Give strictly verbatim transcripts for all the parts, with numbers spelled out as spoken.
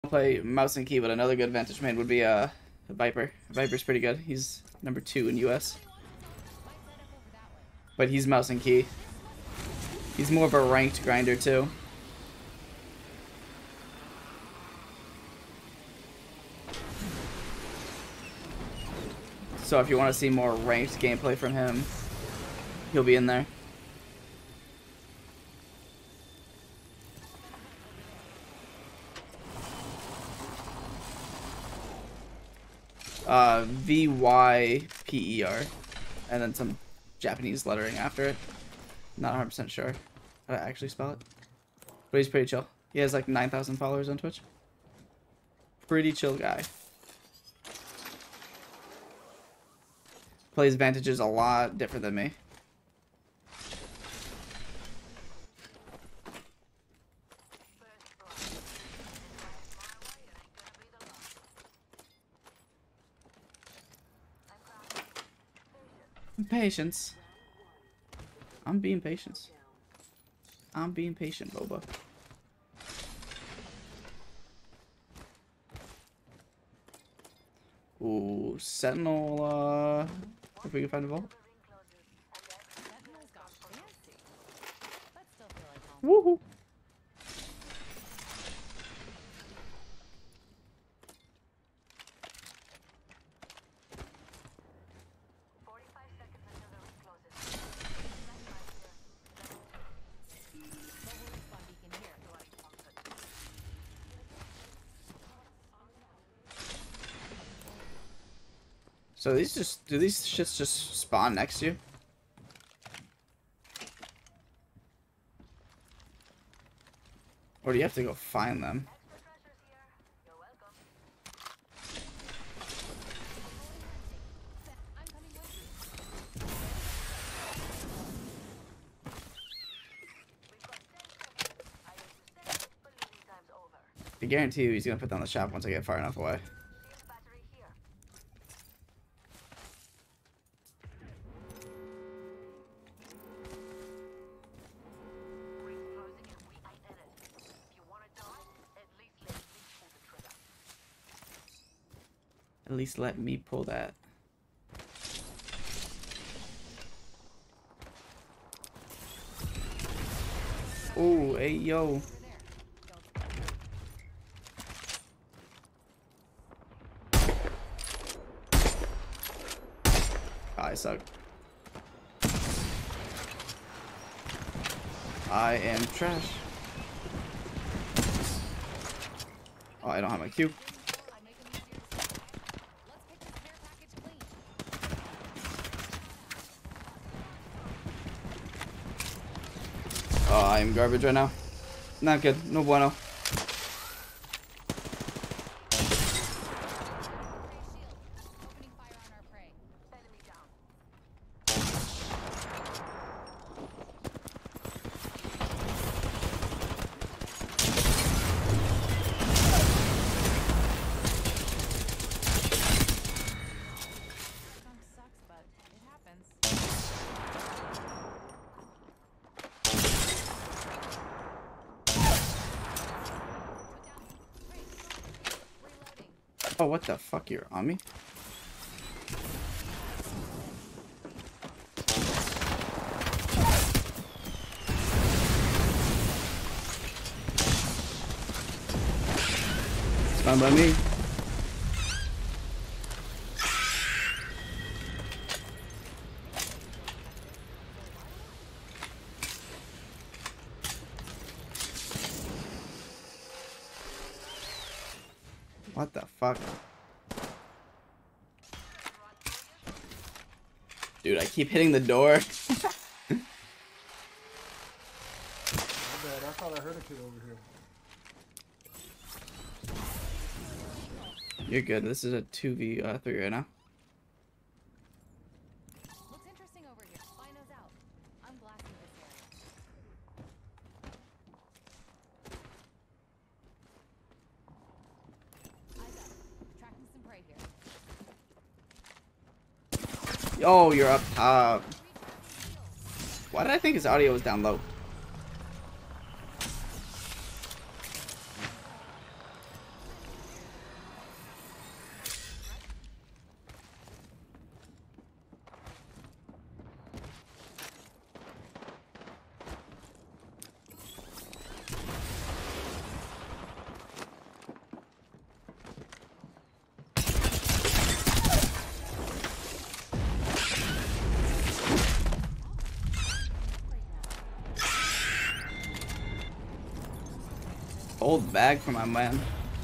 play mouse and key, but another good Vantage main would be uh, a Viper. Viper's pretty good. He's number two in U S. But he's mouse and key. He's more of a ranked grinder too. So if you want to see more ranked gameplay from him, he'll be in there. Uh, V Y P E R, and then some Japanese lettering after it. Not one hundred percent sure how to actually spell it. But he's pretty chill. He has like nine thousand followers on Twitch. Pretty chill guy. Plays Vantages a lot different than me. Patience. I'm being patient. I'm being patient, Boba. Ooh, Sentinel, uh, if we can find a vault. Woohoo! So these just, do these shits just spawn next to you? Or do you have to go find them? I guarantee you he's gonna put down the shop once I get far enough away. At least let me pull that. Oh, hey, yo. Oh, I suck. I am trash. Oh, I don't have my Q. Oh, I am garbage right now. Not good. No bueno. Oh, what the fuck? You're on me? It's fine by me. What the fuck? Dude, I keep hitting the door. My bad, I thought I heard a kid over here. You're good. This is a two v three right now. Looks interesting over here. Spino's out. I'm blasting this area. Eyes up. Tracking some prey here. Oh, you're up top. Why did I think his audio was down low? gold bag for my man.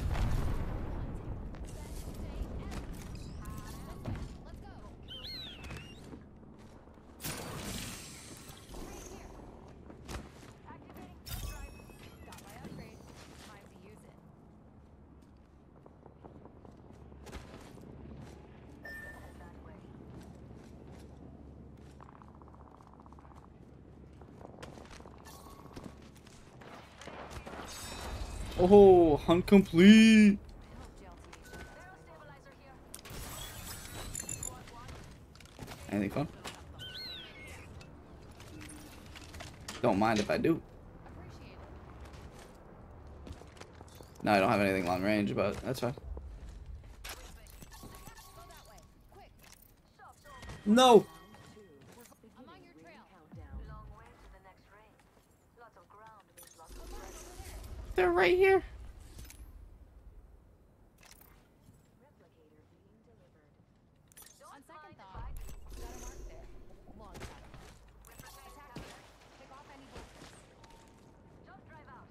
Oh, hunt complete. Anything fun? Don't mind if I do. No, I don't have anything long range, but that's fine. No. They're right here. On second thought, got a mark there. Long shot. Attack here. Pick off any bolters. Just drive out.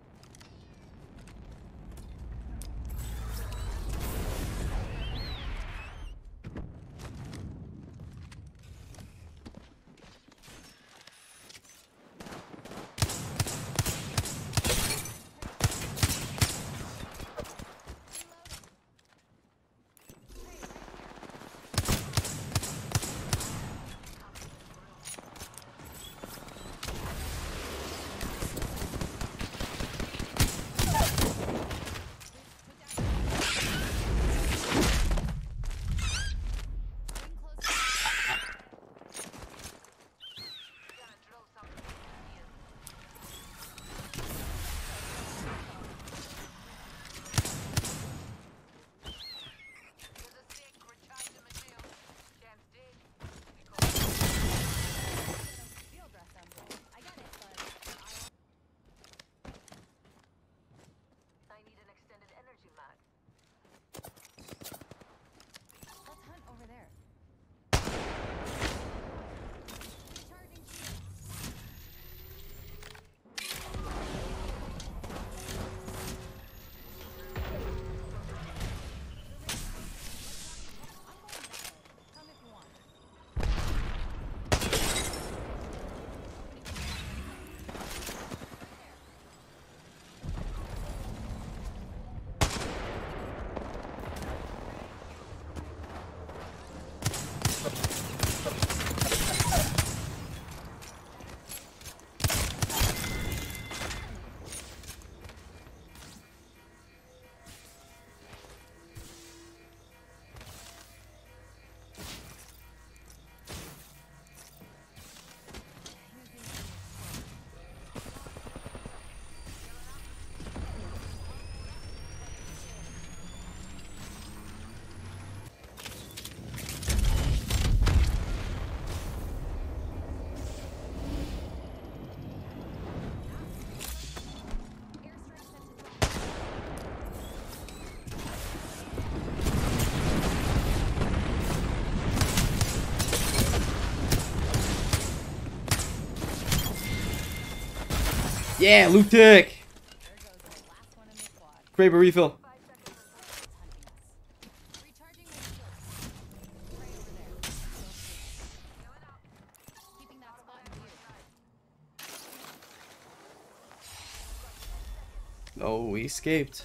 Yeah, loot tick. Kraber refill. Oh, we escaped.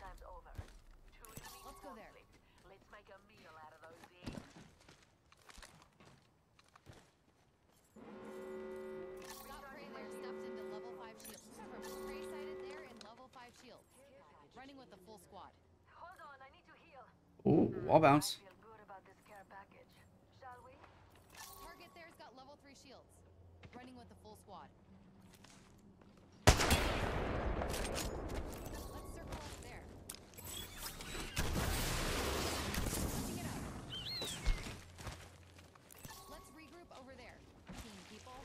Running with the full squad. Hold on, I need to heal. Ooh, wall bounce. I feel good about this care package. Shall we? Target there's got level three shields. Running with the full squad. Let's circle up there. Switching it out. Let's regroup over there. Team people.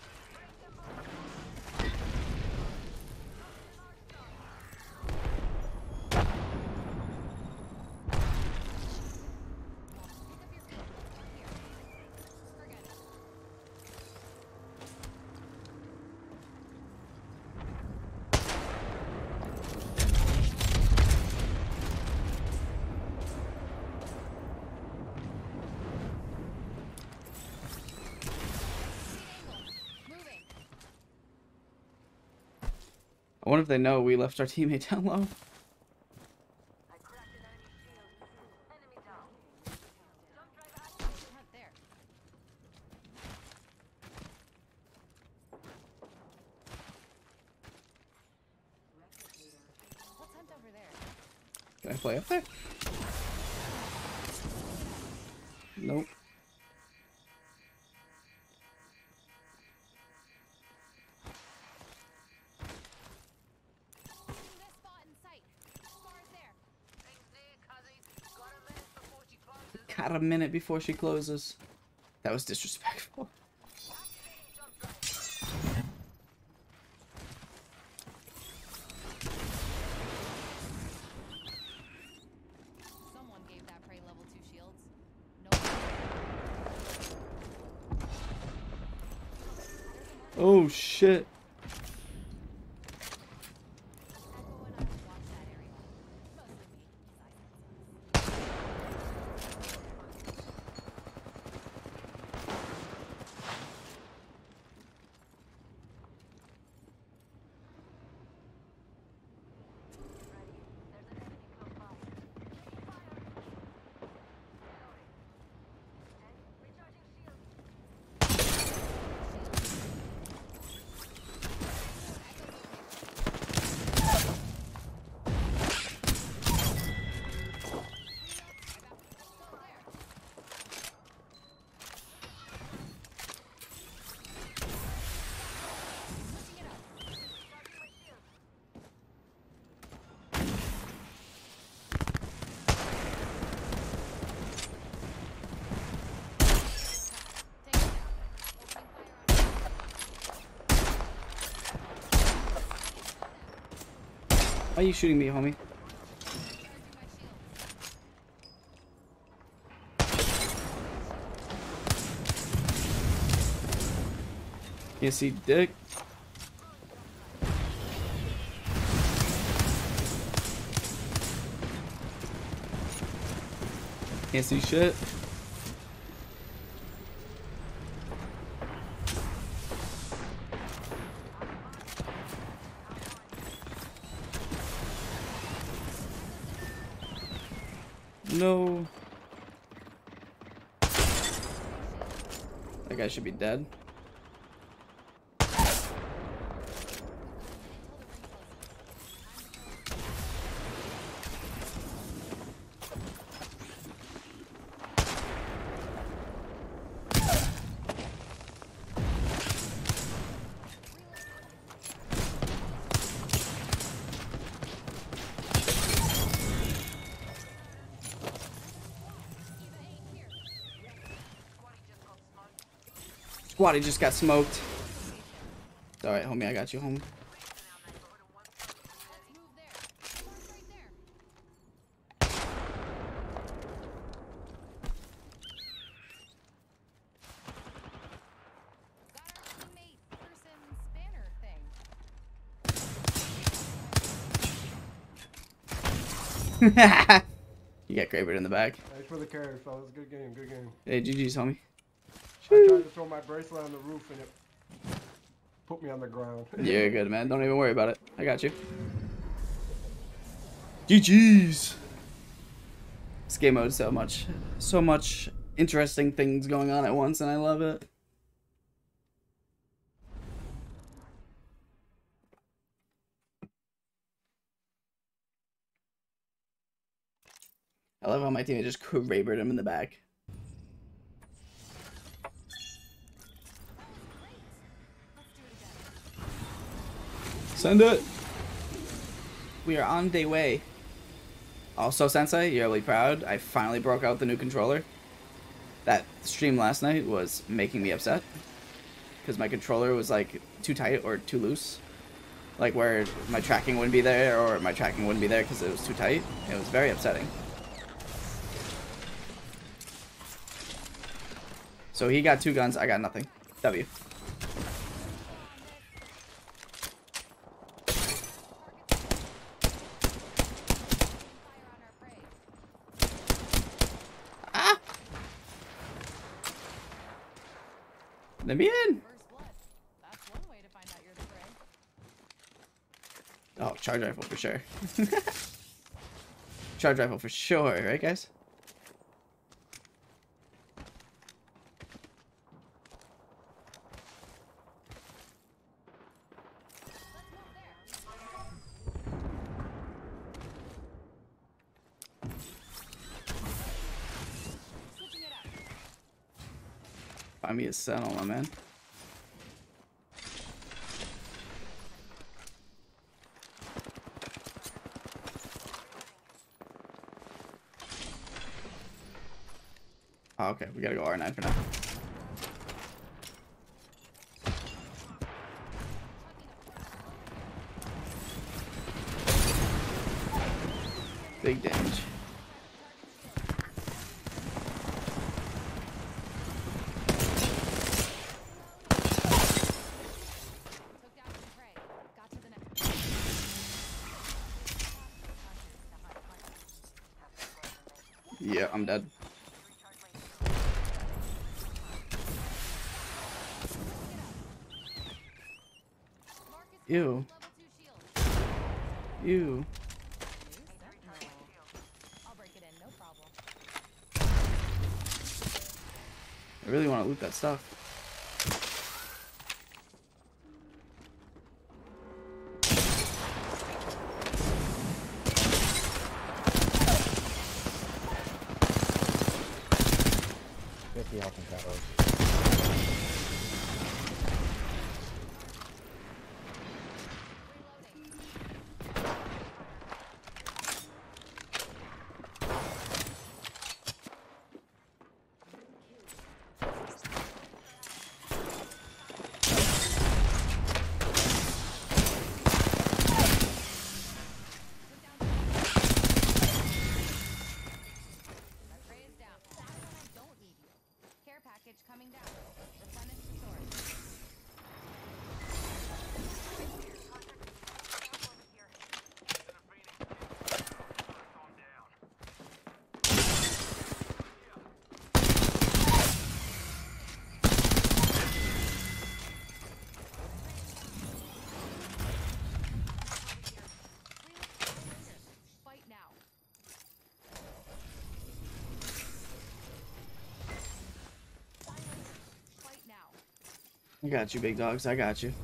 I wonder if they know we left our teammate down low. I cracked an enemy shield. Enemy down. Jump drive active. Not there. Let's hunt over there. Can I play up there? Nope. Shooting this spot in sight. Bars there. Thanks there, cuzzy. Got a minute before she closes. Got a minute before she closes. That was disrespectful. Activating jump drive. Someone gave that prey level two shields. No. Oh shit. Echo and I will watch that area. Mostly me, 'cause I sense Ready? There's an enemy close by. Taking fire. Reloading. Ten. Recharging shield. Recharging my shield. Take it down. Opening fire on Why are you shooting me, homie? Recharging my shields. Can't see dick. Can't see shit. No. That guy should be dead. Squatty just got smoked. Alright, homie, I got you, homie. Let's move there. Mark right there. Got our teammate person spanner thing. You got Graybird in the back. Thanks for the carry, fellas. Good game, good game. Hey, G G's, homie. I tried to throw my bracelet on the roof and it put me on the ground. You're good, man. Don't even worry about it. I got you. G G's. This game mode is so much, so much interesting things going on at once, and I love it. I love how my teammate just Krabered him in the back. Send it. We are on day way. Also, Sensei, you're really proud. I finally broke out the new controller. That stream last night was making me upset because my controller was like too tight or too loose, like where my tracking wouldn't be there or my tracking wouldn't be there because it was too tight. It was very upsetting. So he got two guns, I got nothing. W. Ah! Let me in. First blood. That's one way to find out you're the prey. charge rifle for sure. Charge rifle for sure, right, guys? Switching it up. Find me a sentinel, my man. Oh, okay, we gotta go R nine for now. Big damage. Took down some prey. Got to the next. Yeah, I'm dead. Ew. Level two shield. Ew. I'll break it in, no problem. I really want to loot that stuff. fifty health and shadows. That prey is down. That's when I don't need you. Care package coming down. Replenish the source. Fight now. Fight now. I got you, big dogs. I got you.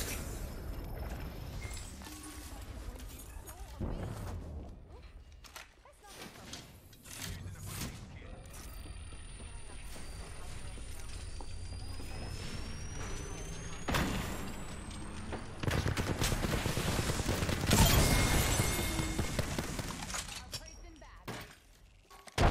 Our prey's been bad.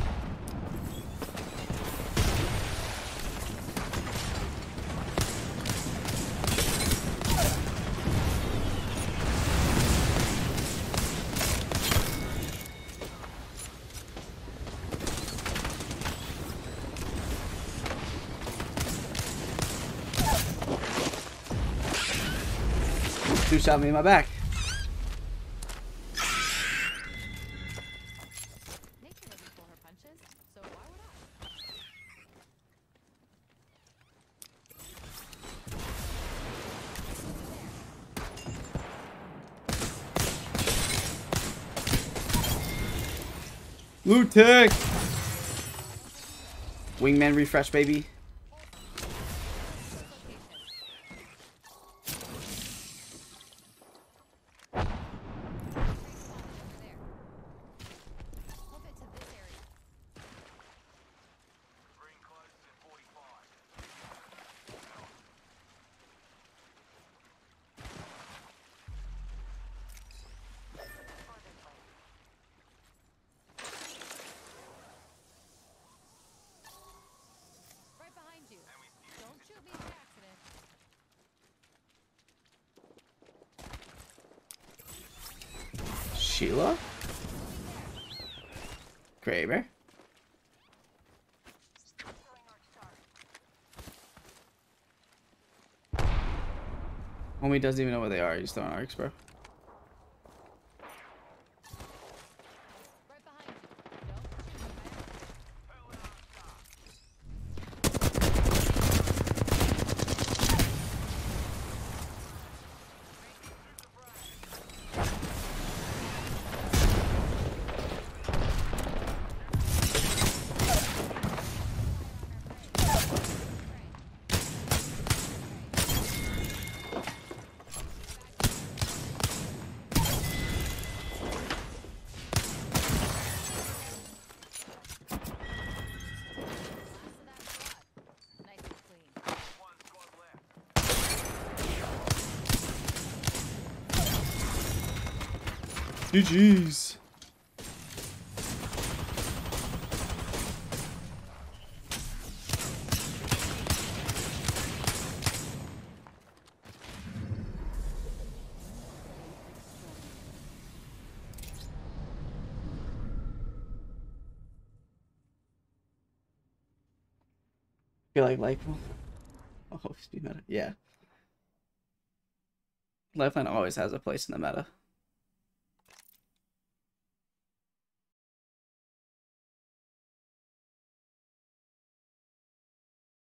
Two shot me in my back. Nature doesn't pull her punches, so why would I? Loot tech. Wingman refresh, baby. Right behind you. Don't shoot me by accident. Sheila? Kraber? Homie doesn't even know what they are. He's throwing arcs, bro. Right behind you. Don't shoot me by accident. G G's. Feel like life will always be meta. Yeah. Lifeline always has a place in the meta.